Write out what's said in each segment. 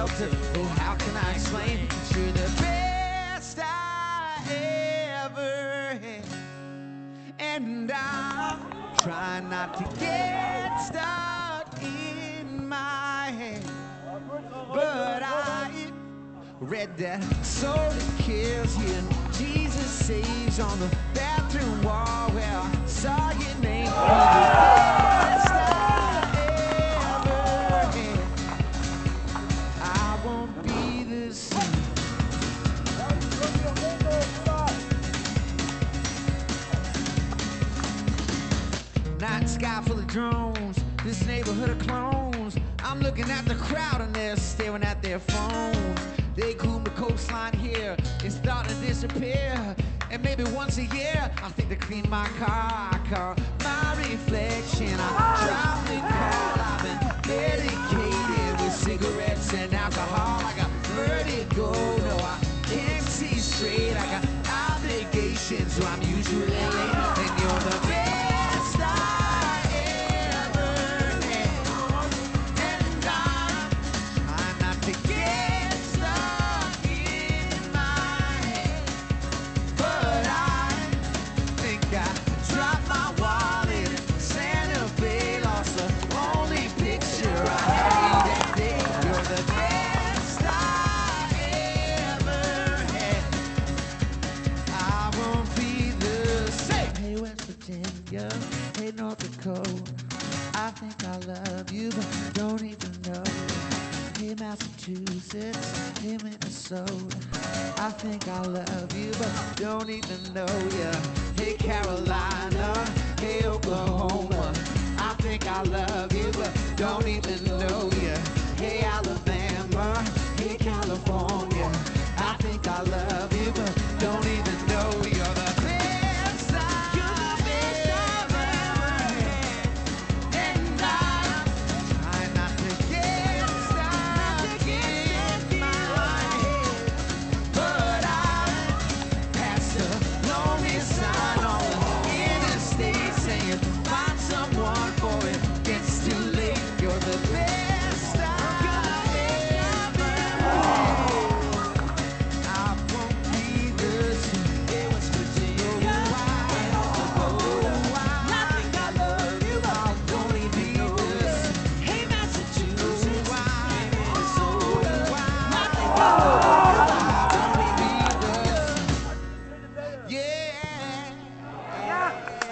shelter. Oh, how can I explain? You're the best I ever had. And I'm trying not to get stuck in my head. But I read that soul that kills you and Jesus saves on the bathroom wall where I saw your name. You're the best I ever had. I won't be the same. Night sky full of drones, this neighborhood of clones. I'm looking at the crowd and they're staring at their phones. They cool the coastline here, it's starting to disappear. And maybe once a year, I think to clean my car. I call my reflection. I drive the car. I've been medicated with cigarettes and alcohol. I got vertigo, no, I can't see straight. I got obligations, so I'm usually late. And you're the best I ever had. And I'm trying not to get stuck in my head. But I think I dropped my wallet in Santa Fe. Lost the only picture I had that day. You're the best I ever had. I won't be the same. Hey, West Virginia. Hey, North Dakota. I think I love you, but don't even know. Hey, Massachusetts. Hey, Minnesota. I think I love you, but don't even know ya. Hey, Carolina. Hey, Oklahoma. I think I love you, but don't even know ya. Hey, Alabama. Hey, California. I think I love you, but don't even know you're the best I've ever had. And I'm trying not to get stuck in my head. But I passed a lonely sign on the interstate saying, find someone for it gets too late. You're the best I've ever had. I won't be the same. It was Virginia. I think I love you, but I won't even know this. Hey, Massachusetts. Hey, Minnesota. I think I love you, but I won't even this. Yeah.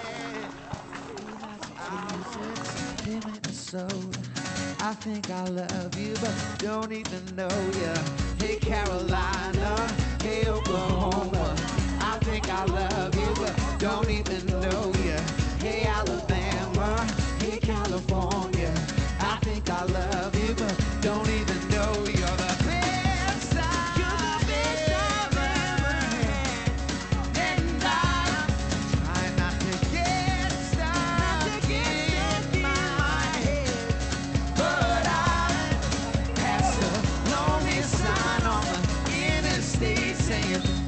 Massachusetts, hey, Minnesota. I think I love you, but don't even know ya. Hey, Carolina, hey, Oklahoma. I think I love you, but don't even know ya. Hey, Alabama, hey, California. I think I love you, but don't even know you're the best I've ever had. And I'm trying not to get stuck in my head. But I passed a lonely sign on the interstate saying,